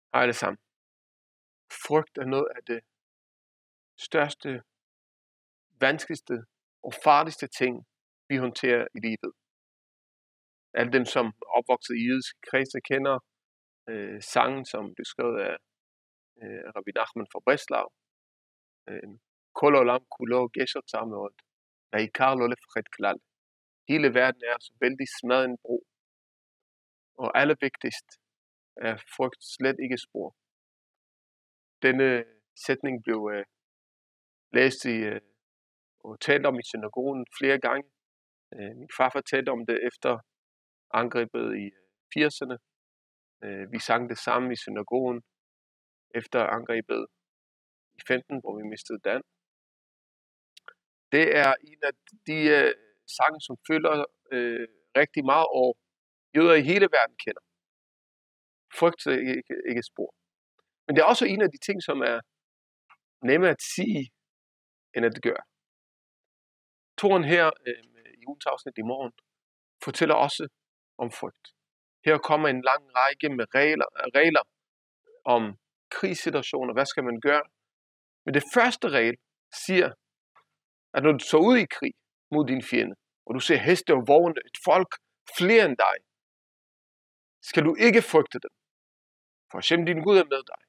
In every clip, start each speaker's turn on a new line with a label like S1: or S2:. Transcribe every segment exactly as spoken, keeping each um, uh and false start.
S1: Hej alle sammen. Frygt er noget af det største, vanskeligste og farligste ting, vi håndterer i livet. Alle dem, som er opvokset i jødiske kredse, kender øh, sangen, som blev skrevet af øh, Rabbi Nachman fra Breslau. Kol olam kulo gesher tamod, va'ikar lo lefachet klal. Hele verden er så vældig smadret en bro. Og allervigtigst er frygt slet ikke spor. Denne sætning blev øh, læst i øh, og talt om i synagogen flere gange. Øh, min far fortalte om det efter angrebet i firserne. Øh, vi sang det sammen i synagogen efter angrebet i femten, hvor vi mistede Dan. Det er en af de øh, sange, som følger øh, rigtig meget, og jøder i hele verden kender. Frygt er ikke, ikke spor. Men det er også en af de ting, som er nemme at sige, end at gøre. Toren her øh, i ugens afsnit i morgen fortæller også om frygt. Her kommer en lang række med regler, regler om krigssituationer. Hvad skal man gøre? Men det første regel siger, at når du så ud i krig mod din fjende, og du ser heste og vogne, et folk flere end dig, skal du ikke frygte dem. For Hashem din Gud er med dig.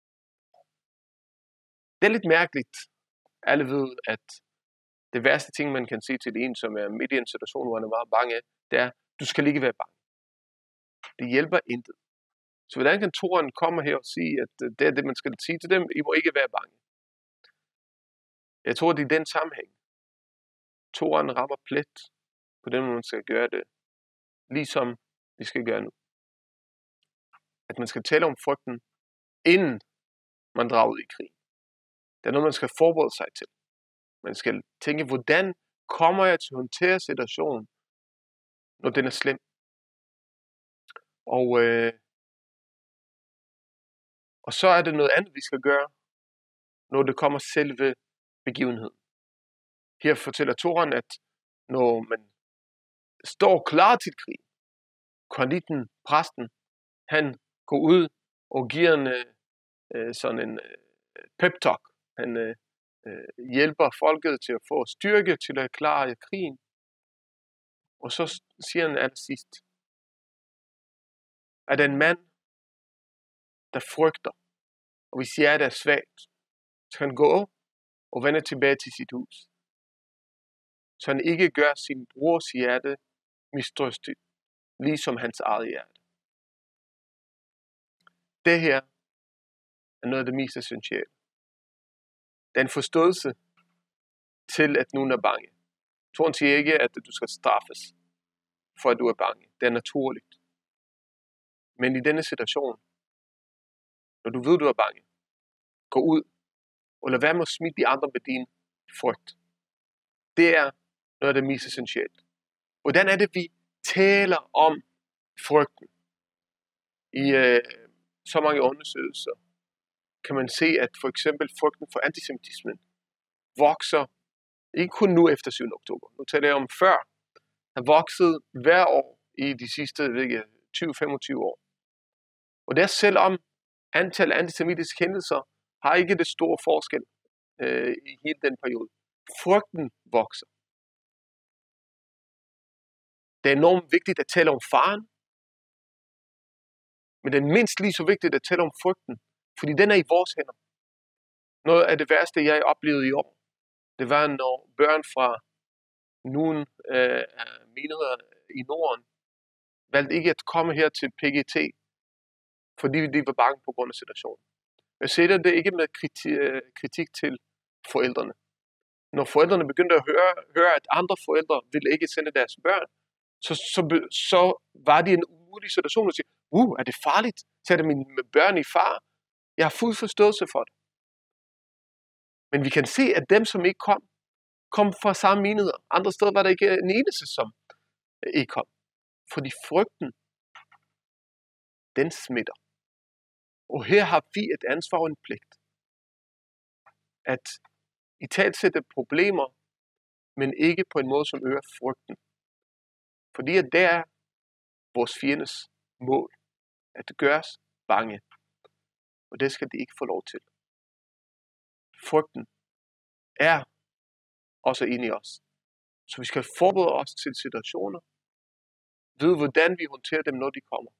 S1: Det er lidt mærkeligt. Alle ved, at det værste ting, man kan sige til en, som er midt i en situation, hvor han er meget bange, det er, du skal ikke være bange. Det hjælper intet. Så hvordan kan Toren komme her og sige, at det er det, man skal sige til dem? I må ikke være bange. Jeg tror, det er den sammenhæng. Toren rammer plet på den, man skal gøre det, ligesom vi skal gøre nu. At man skal tale om frygten, inden man drager ud i krig. Det er noget, man skal forberede sig til. Man skal tænke, hvordan kommer jeg til at håndtere situationen, når den er slem? Og, øh, og så er det noget andet, vi skal gøre, når det kommer selve begivenheden. Her fortæller Toren, at når man står klar til krig, koniten, præsten, han går ud og giver en øh, sådan en øh, pep-talk. Han øh, øh, hjælper folket til at få styrke til at klare krigen. Og så siger han allersidst, at en mand, der frygter, og hvis hjertet er svagt, så kan han gå og vende tilbage til sit hus. Så han ikke gør sin brors hjerte mistrøstigt, ligesom hans eget hjerte. Det her er noget af det mest essentielle. Det er en forståelse til, at nogen er bange. Toren siger ikke, at du skal straffes, for at du er bange. Det er naturligt. Men i denne situation, når du ved, du er bange, gå ud og lad være med at smitte de andre med din frygt. Det er noget af det mest essentielle. Hvordan er det, vi taler om frygten? I øh, så mange undersøgelser kan man se, at for eksempel frygten for antisemitismen vokser, ikke kun nu efter syvende oktober, nu taler jeg om før, har vokset hver år i de sidste tyve til femogtyve år. Og det er selvom antallet af antisemitiske hændelser har ikke det store forskel øh, i hele den periode. Frygten vokser. Det er enormt vigtigt at tale om faren, men det er mindst lige så vigtigt at tale om frygten, fordi den er i vores hænder. Noget af det værste, jeg oplevede i år, det var, når børn fra nogle øh, menigheder i Norden valgte ikke at komme her til P G T, fordi de var bange på grund af situationen. Jeg sætter det ikke med kritik, kritik til forældrene. Når forældrene begyndte at høre, høre at andre forældre ville ikke sende deres børn, så, så, så var det en umulig situation at sige, uh, er det farligt? Sætter mine børn i fare? Jeg har fuld forståelse for det. Men vi kan se, at dem, som ikke kom, kom fra samme menigheder. Andre steder var der ikke en eneste, som ikke kom. Fordi frygten, den smitter. Og her har vi et ansvar og en pligt. At i talsætte problemer, men ikke på en måde, som øger frygten. Fordi at det er vores fjendes mål. At det gøres bange. Og det skal de ikke få lov til. Frygten er også inde i os. Så vi skal forberede os til situationer. Vide, hvordan vi håndterer dem, når de kommer.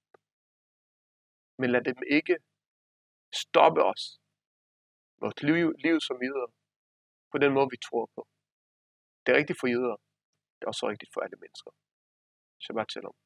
S1: Men lad dem ikke stoppe os. Vores liv, liv som jøder. På den måde, vi tror på. Det er rigtigt for jøder. Det er også rigtigt for alle mennesker. Shabbat shalom.